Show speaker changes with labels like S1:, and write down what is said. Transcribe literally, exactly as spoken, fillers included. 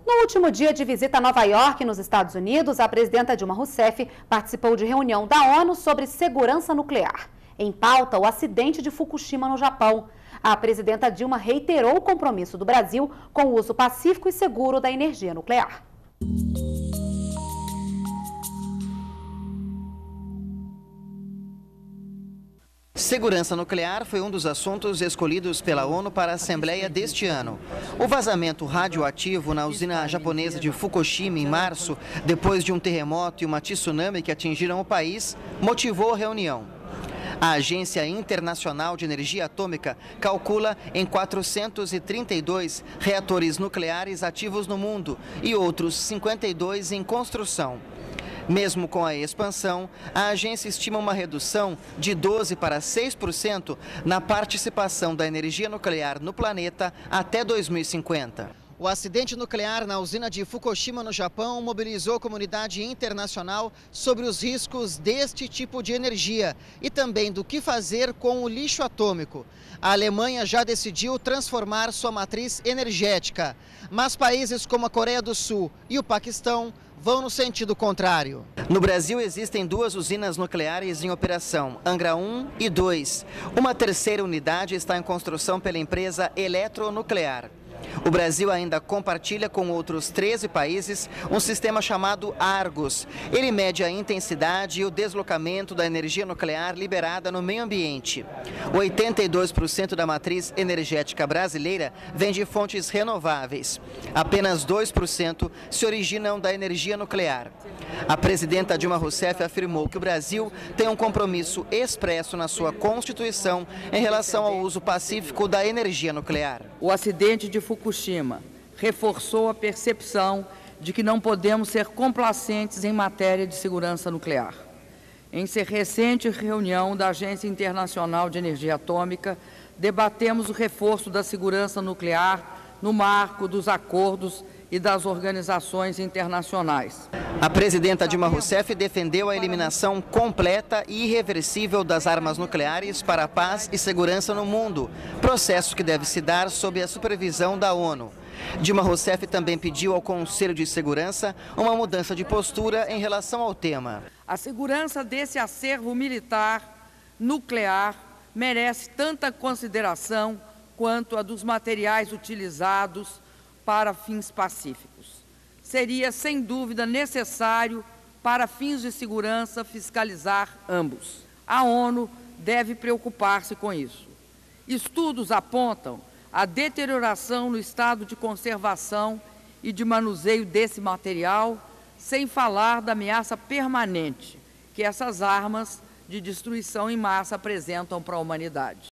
S1: No último dia de visita a Nova York, nos Estados Unidos, a presidenta Dilma Rousseff participou de reunião da ONU sobre segurança nuclear. Em pauta, o acidente de Fukushima, no Japão. A presidenta Dilma reiterou o compromisso do Brasil com o uso pacífico e seguro da energia nuclear.
S2: Segurança nuclear foi um dos assuntos escolhidos pela ONU para a Assembleia deste ano. O vazamento radioativo na usina japonesa de Fukushima em março, depois de um terremoto e uma tsunami que atingiram o país, motivou a reunião. A Agência Internacional de Energia Atômica calcula em quatrocentos e trinta e dois reatores nucleares ativos no mundo e outros cinquenta e dois em construção. Mesmo com a expansão, a agência estima uma redução de doze para seis por cento na participação da energia nuclear no planeta até dois mil e cinquenta. O acidente nuclear na usina de Fukushima, no Japão, mobilizou a comunidade internacional sobre os riscos deste tipo de energia e também do que fazer com o lixo atômico. A Alemanha já decidiu transformar sua matriz energética, mas países como a Coreia do Sul e o Paquistão vão no sentido contrário. No Brasil existem duas usinas nucleares em operação, Angra um e dois. Uma terceira unidade está em construção pela empresa Eletronuclear. O Brasil ainda compartilha com outros treze países um sistema chamado Argos. Ele mede a intensidade e o deslocamento da energia nuclear liberada no meio ambiente. oitenta e dois por cento da matriz energética brasileira vem de fontes renováveis. Apenas dois por cento se originam da energia nuclear. A presidenta Dilma Rousseff afirmou que o Brasil tem um compromisso expresso na sua Constituição em relação ao uso pacífico da energia nuclear.
S3: O acidente de Fukushima reforçou a percepção de que não podemos ser complacentes em matéria de segurança nuclear. Em recente reunião da Agência Internacional de Energia Atômica, debatemos o reforço da segurança nuclear no marco dos acordos e das organizações internacionais.
S2: A presidenta Dilma Rousseff defendeu a eliminação completa e irreversível das armas nucleares para a paz e segurança no mundo, processo que deve se dar sob a supervisão da ONU. Dilma Rousseff também pediu ao Conselho de Segurança uma mudança de postura em relação ao tema.
S3: A segurança desse acervo militar nuclear merece tanta consideração quanto a dos materiais utilizados para fins pacíficos. Seria, sem dúvida, necessário, para fins de segurança, fiscalizar ambos. A ONU deve preocupar-se com isso. Estudos apontam a deterioração no estado de conservação e de manuseio desse material, sem falar da ameaça permanente que essas armas de destruição em massa apresentam para a humanidade.